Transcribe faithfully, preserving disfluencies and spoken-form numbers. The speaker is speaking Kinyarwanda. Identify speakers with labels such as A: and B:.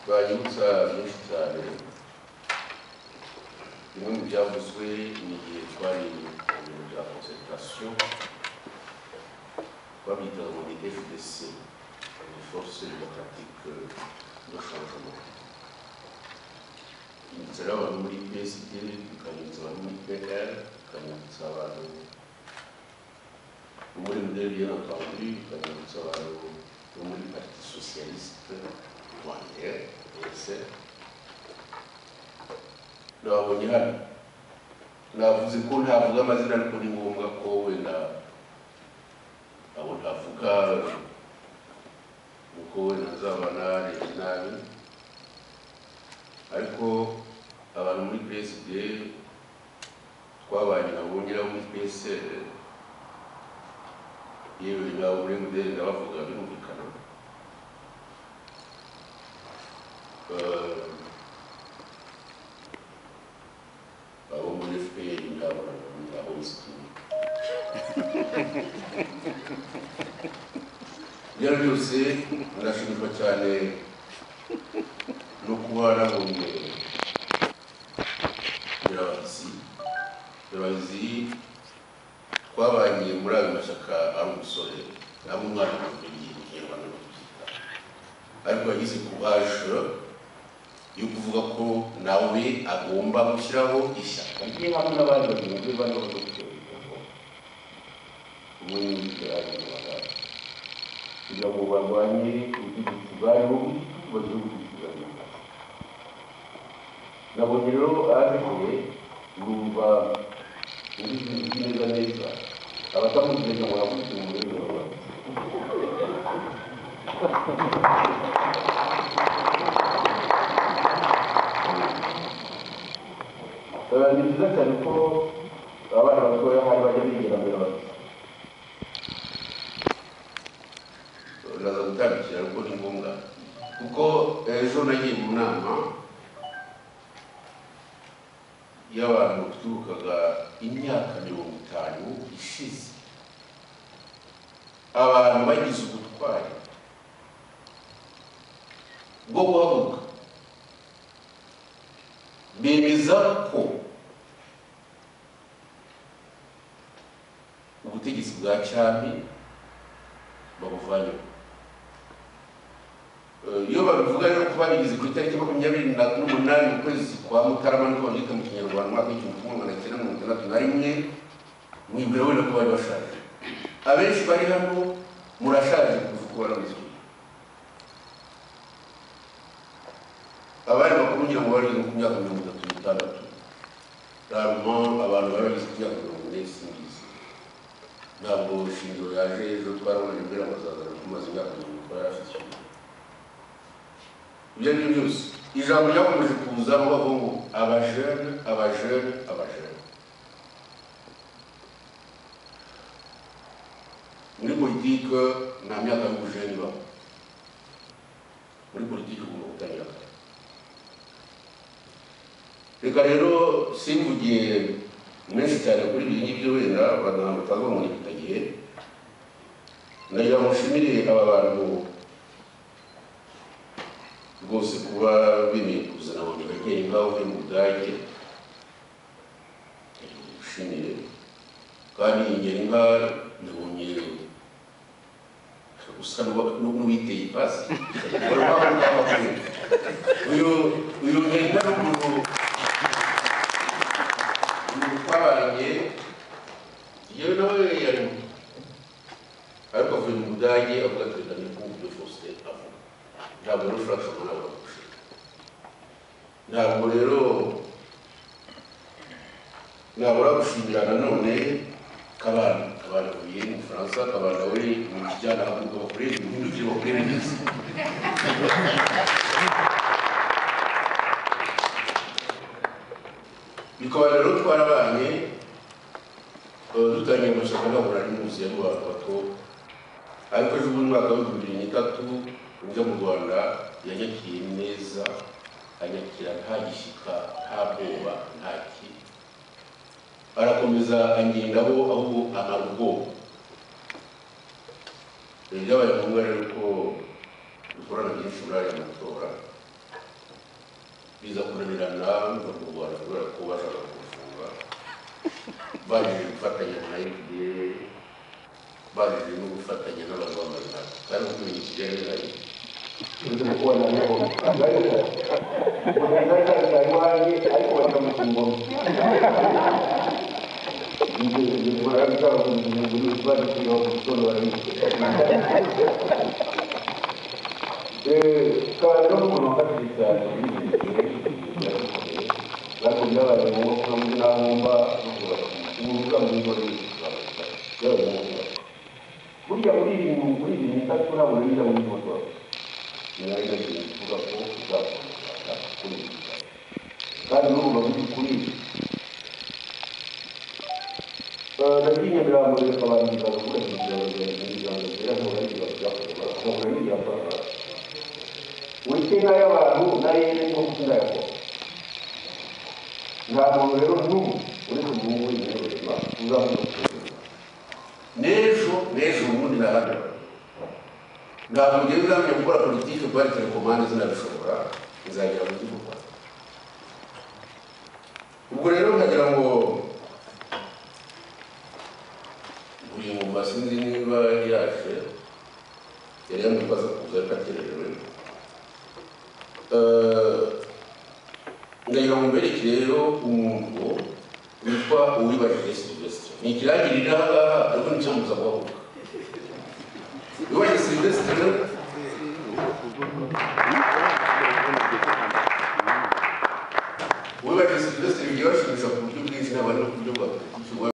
A: banyibutsa byinshi cyane. Bimwe mu byavuzwe ni igihe twari mu bintu bya concentration babyitaga mu F D C, les forces démocratiques de changement. Inzira abantu muri P S D, ikanyibutsa abantu muri P R, ikanyibutsa abantu muri modèle bien entendu, ikanyibutsa abantu muri Parti socialiste rwandais, P S R. Nabonye hano navuze ko ntavuga amazina ariko ni ngombwa ko wenda abo ntavuga uko wenda nzaba narebye nabi, ariko abantu muri P S D twabanye nabo ngera muri P S R yewe nabo muri modèle ndabavuga birumvikana. abo muri F P R ndabona abo miskin byari byose ndashimishwa cyane no kuba nabonye Nyirabahizi. Nyirabahizi twabanye muri ayo mashyaka ari umusore nabo umwana w'umubiri Ikinyarwanda n'Ikinyarwanda, ariko yagize courage yo kuvuga ko nawe agomba gushyiraho ishyaka rye hamwe n'abandi bagenzi bane b'abadogiteri umwe n'ibiterane kugira ngo barwanye ubutegetsi bwariho bagiye gukurikirana. Nabonye rero aherekeye numva ibintu neza neza abatamutegeka ngo bakurikire umurego w'abantu. Ni byiza cyane ko abana batoya hari bajya bigira mbere bati uraza gutandukira ariko ni ngombwa kuko ejo nagiye mu nama y'abantu baturukaga imyaka mirongo itanu ishize, abantu bagize ubutwari bwo guhaguruka bemeza ko ubutegetsi bwa cyami babuvanye. Iyo babivuga rero ko babigize ku itariki makumyabiri n'umunani mu kwezi kwa Mutarama niko babyita mu Kinyarwanda umwaka w'igihumbi kimwe magana cyenda mirongo itandatu na rimwe, mwibwira wenda ko bari bashaje. Abenshi bari hano murashaje kuva uko barabizi. Abari bakuru ngira ngo bari ku myaka mirongo itatu n'itandatu, ntabwo abantu bari bagize ku myaka mirongo ine singizi. Ntabwo shingiro yaje ejo twarabona imbere amazazana kumaze imyaka mirongo itatu yarafite. Ibyo ari byo byose ijambo ryakomeje kuza ngo bavuga ngo abajene abajene abajene. Muri politike nta myaka y'ubujene ibaho. Muri politike ugomba gutangira kare. Reka rero simvugiye menshi cyane kuri ibi ngibyo wenda abantu batavuga ngo nibitagiye. Ndagira ngo nshimire aba bantu rwose kuba bemeye kuzana abantu bagera ngaho uvuye mu Budage, nshimire kandi ingeri nka nabonye usa n'uwiteye ipasi uyu uyu ngeri n'umuntu twabanye yewe nawe yarimo ariko avuye mu Budage avuga ati reka nikumbye Faustin avuga ntabwo rero ushobora gushobora ntabwo gushika ntabwo rero nabura gushimira nanone Kabanda Kabanda uvuye mu Faransa, Kabanda we mu kijyana ahubwo bakorera impindukire bakorera neza. Bikaba rero twarabanye dutangiye amashyaka ntabwo ari munsi y'abantu bato, ariko ejo bundi mwaka w'ibihumbi bibiri n'itatu ujya mu Rwanda yanyakiye neza, anyakira nta gishyika nta bwoba nta ki, arakomeza angendaho ahubwo amara ubwoba. Byabaye ngombwa rero ko dukorana byinshi muri aya matora biza kunanirana no mu Rwanda kubera ko bashaka kufunga baje gufatanya na U P D baje no gufatanya n'abagomba kandi kuri iki gihe ari Itu kuat dan aku. Baik. Bukan saya saya wani, aku macam macam. Ini ini orang kalau punya guru buat itu betul lagi. Eh, kalau kamu nak kita ini, lalu dia ada mau kamu nak ngomba, kamu kamu boleh. Ya, ya. Kuliah kuliah kuliah ini tak pernah boleh kita ngomong. Nilai dari juga juga kulit. Kan dulu begitu kulit. Dari ini bila mulai kawan kita mulai berjalan ini jalan dia mulai juga berjalan. Mulai dia apa? Mungkin saya baru dari ini mungkin saya apa? Nggak mau leru, boleh semua ini lah. Sudah. Nejo nejo mundi na hada. Ntabwo ngiye uzamenya gukora politiki kuba ari telekomande zinabishobora nzagira mu gihugu. Ubwo rero nkagira ngo buri mu masinzi niba yaje yari yamwibaza kuza akakererewe. Ndagira ngo mbereke rero umuntu witwa Uwibajije Sylvestre. Ni ikirangirira ahangaha